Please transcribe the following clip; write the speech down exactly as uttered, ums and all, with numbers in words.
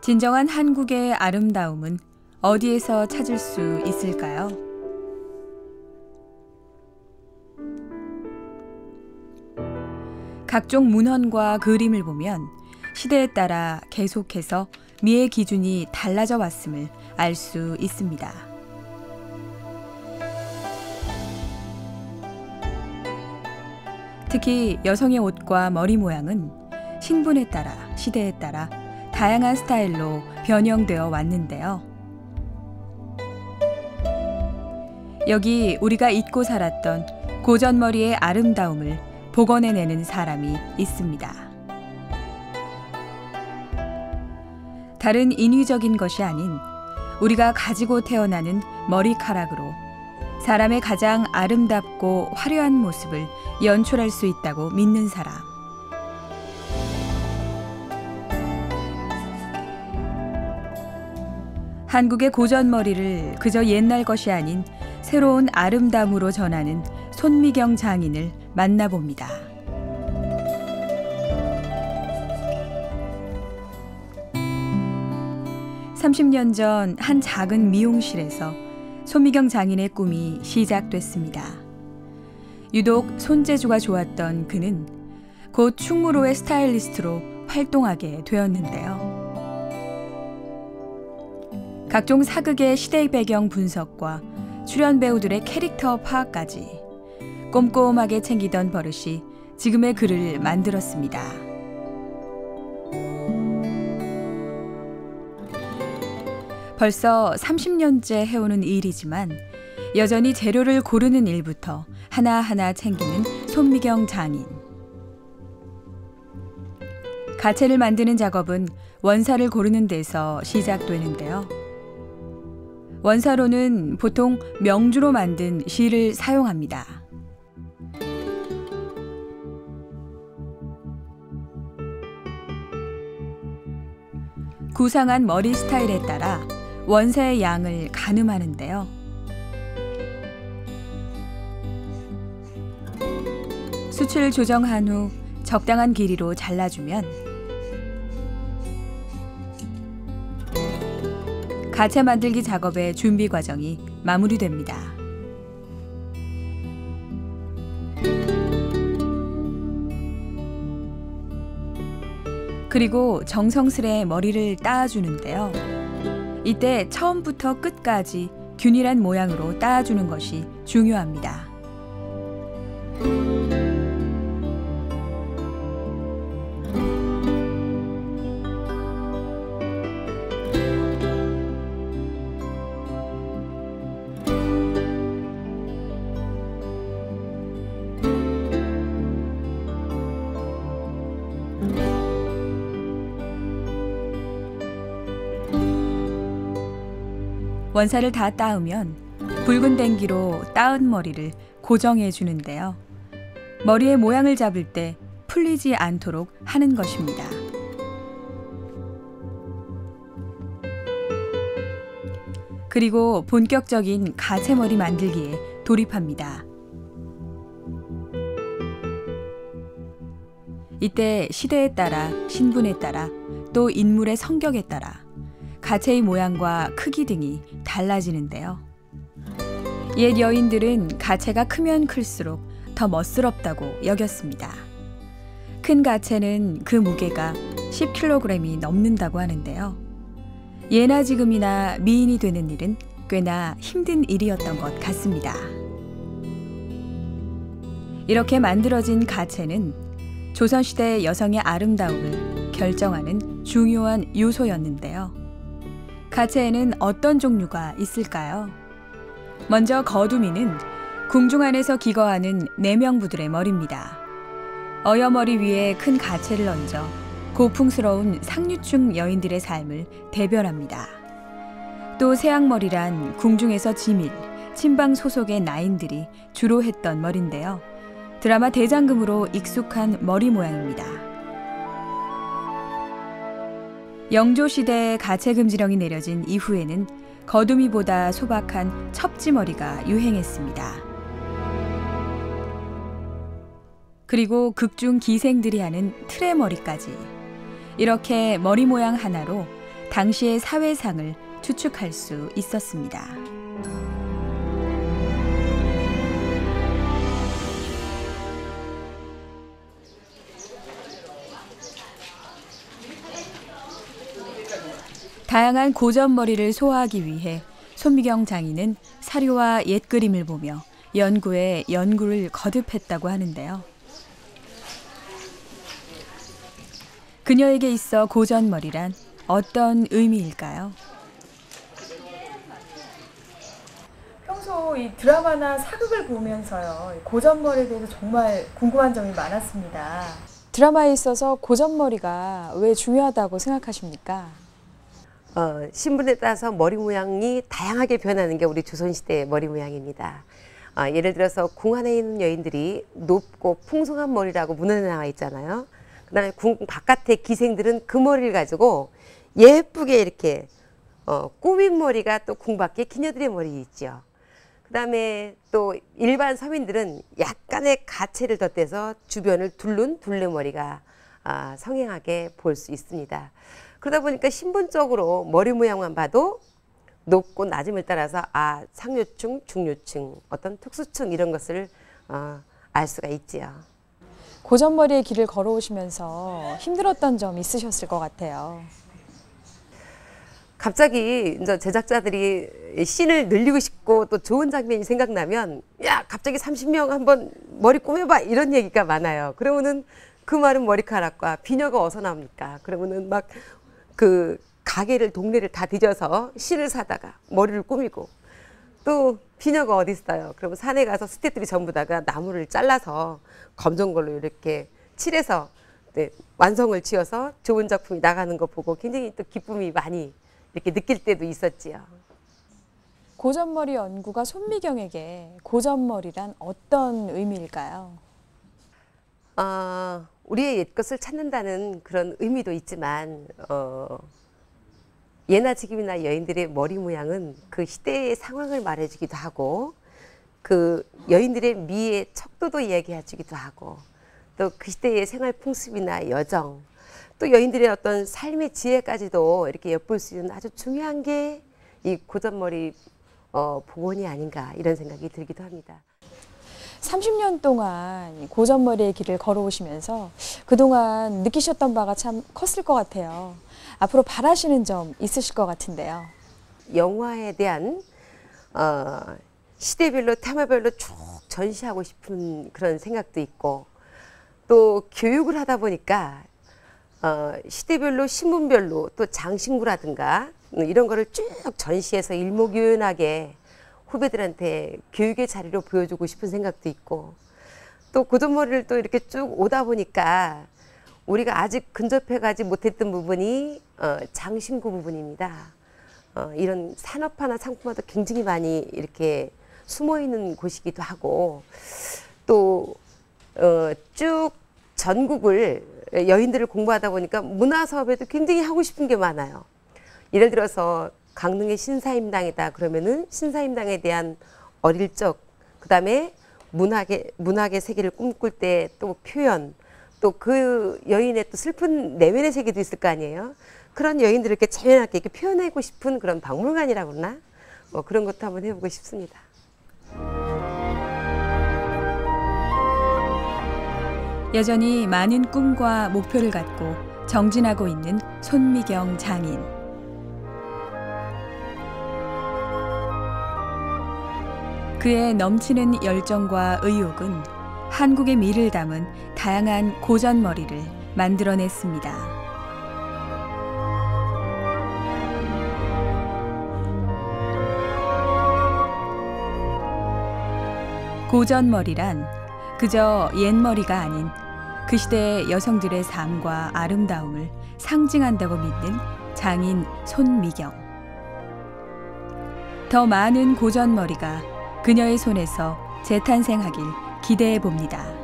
진정한 한국의 아름다움은 어디에서 찾을 수 있을까요? 각종 문헌과 그림을 보면 시대에 따라 계속해서 미의 기준이 달라져 왔음을 알 수 있습니다. 특히 여성의 옷과 머리 모양은 신분에 따라, 시대에 따라 다양한 스타일로 변형되어 왔는데요. 여기 우리가 잊고 살았던 고전머리의 아름다움을 복원해내는 사람이 있습니다. 다른 인위적인 것이 아닌 우리가 가지고 태어나는 머리카락으로 사람의 가장 아름답고 화려한 모습을 연출할 수 있다고 믿는 사람. 한국의 고전머리를 그저 옛날 것이 아닌 새로운 아름다움으로 전하는 손미경 장인을 만나봅니다. 삼십 년 전 한 작은 미용실에서 손미경 장인의 꿈이 시작됐습니다. 유독 손재주가 좋았던 그는 곧 충무로의 스타일리스트로 활동하게 되었는데요. 각종 사극의 시대 배경 분석과 출연 배우들의 캐릭터 파악까지 꼼꼼하게 챙기던 버릇이 지금의 그를 만들었습니다. 벌써 삼십 년째 해오는 일이지만 여전히 재료를 고르는 일부터 하나하나 챙기는 손미경 장인. 가채를 만드는 작업은 원사를 고르는 데서 시작되는데요. 원사로는 보통 명주로 만든 실을 사용합니다. 구상한 머리 스타일에 따라 원사의 양을 가늠하는데요. 수치를 조정한 후 적당한 길이로 잘라주면 가채 만들기 작업의 준비 과정이 마무리됩니다. 그리고 정성스레 머리를 따주는데요. 이때 처음부터 끝까지 균일한 모양으로 따주는 것이 중요합니다. 원사를 다 따으면 붉은 댕기로 따은 머리를 고정해 주는데요. 머리의 모양을 잡을 때 풀리지 않도록 하는 것입니다. 그리고 본격적인 가채머리 만들기에 돌입합니다. 이때 시대에 따라, 신분에 따라, 또 인물의 성격에 따라 가채의 모양과 크기 등이 달라지는데요. 옛 여인들은 가채가 크면 클수록 더 멋스럽다고 여겼습니다. 큰 가채는 그 무게가 십 킬로그램이 넘는다고 하는데요. 예나 지금이나 미인이 되는 일은 꽤나 힘든 일이었던 것 같습니다. 이렇게 만들어진 가채는 조선시대 여성의 아름다움을 결정하는 중요한 요소였는데요. 가채에는 어떤 종류가 있을까요? 먼저 거두미는 궁중 안에서 기거하는 내명부들의 머리입니다. 어여머리 위에 큰 가채를 얹어 고풍스러운 상류층 여인들의 삶을 대별합니다. 또 세앙머리란 궁중에서 지밀, 친방 소속의 나인들이 주로 했던 머리인데요. 드라마 대장금으로 익숙한 머리 모양입니다. 영조시대에 가채금지령이 내려진 이후에는 거두미보다 소박한 첩지머리가 유행했습니다. 그리고 극중 기생들이 하는 틀의 머리까지. 이렇게 머리 모양 하나로 당시의 사회상을 추측할 수 있었습니다. 다양한 고전머리를 소화하기 위해 손미경 장인은 사료와 옛 그림을 보며 연구에 연구를 거듭했다고 하는데요. 그녀에게 있어 고전머리란 어떤 의미일까요? 평소 이 드라마나 사극을 보면서요, 고전머리에 대해서 정말 궁금한 점이 많았습니다. 드라마에 있어서 고전머리가 왜 중요하다고 생각하십니까? 어, 신분에 따라서 머리 모양이 다양하게 변하는 게 우리 조선시대의 머리 모양입니다. 어, 예를 들어서 궁 안에 있는 여인들이 높고 풍성한 머리라고 문헌에 나와 있잖아요. 그 다음에 궁 바깥의 기생들은 그 머리를 가지고 예쁘게 이렇게 어, 꾸민 머리가 또 궁 밖에 기녀들의 머리 있죠. 그 다음에 또 일반 서민들은 약간의 가채를 덧대서 주변을 둘른 둘레머리가 아, 성행하게 볼 수 있습니다. 그러다 보니까 신분적으로 머리 모양만 봐도 높고 낮음을 따라서 아 상류층, 중류층, 어떤 특수층 이런 것을 어, 알 수가 있지요. 고전머리의 길을 걸어오시면서 힘들었던 점 있으셨을 것 같아요. 갑자기 이제 제작자들이 씬을 늘리고 싶고 또 좋은 장면이 생각나면 야 갑자기 삼십 명 한번 머리 꾸며봐 이런 얘기가 많아요. 그러면은 그 마른 머리카락과 비녀가 어디서 나옵니까? 그러면은 막 그 가게를 동네를 다 뒤져서 실을 사다가 머리를 꾸미고 또 비녀가 어디 있어요? 그러면 산에 가서 스태프들이 전부 다가 나무를 잘라서 검정 걸로 이렇게 칠해서 네, 완성을 지어서 좋은 작품이 나가는 거 보고 굉장히 또 기쁨이 많이 이렇게 느낄 때도 있었지요. 고전머리 연구가 손미경에게 고전머리란 어떤 의미일까요? 어, 우리의 옛것을 찾는다는 그런 의미도 있지만 어, 예나 지금이나 여인들의 머리 모양은 그 시대의 상황을 말해주기도 하고 그 여인들의 미의 척도도 이야기해주기도 하고 또 그 시대의 생활 풍습이나 여정 또 여인들의 어떤 삶의 지혜까지도 이렇게 엿볼 수 있는 아주 중요한 게 이 고전머리 어, 복원이 아닌가 이런 생각이 들기도 합니다. 삼십 년 동안 고전머리의 길을 걸어오시면서 그동안 느끼셨던 바가 참 컸을 것 같아요. 앞으로 바라시는 점 있으실 것 같은데요. 영화에 대한 어, 시대별로 테마별로 쭉 전시하고 싶은 그런 생각도 있고 또 교육을 하다 보니까 어, 시대별로 신분별로 또 장신구라든가 이런 거를 쭉 전시해서 일목요연하게 후배들한테 교육의 자리로 보여주고 싶은 생각도 있고 또 고전머리를 또 이렇게 쭉 오다 보니까 우리가 아직 근접해가지 못했던 부분이 어, 장신구 부분입니다. 어, 이런 산업화나 상품화도 굉장히 많이 이렇게 숨어있는 곳이기도 하고 또 어, 쭉 전국을 여인들을 공부하다 보니까 문화사업에도 굉장히 하고 싶은 게 많아요. 예를 들어서 강릉의 신사임당이다 그러면은 신사임당에 대한 어릴 적, 그 다음에 문학의, 문학의 세계를 꿈꿀 때 또 표현, 또 그 여인의 또 슬픈 내면의 세계도 있을 거 아니에요. 그런 여인들을 이렇게 재미나게 이렇게 표현하고 싶은 그런 박물관이라고 그러나? 뭐 그런 것도 한번 해보고 싶습니다. 여전히 많은 꿈과 목표를 갖고 정진하고 있는 손미경 장인. 그의 넘치는 열정과 의욕은 한국의 미를 담은 다양한 고전머리를 만들어냈습니다. 고전머리란 그저 옛머리가 아닌 그 시대의 여성들의 삶과 아름다움을 상징한다고 믿는 장인 손미경. 더 많은 고전머리가 그녀의 손에서 재탄생하길 기대해 봅니다.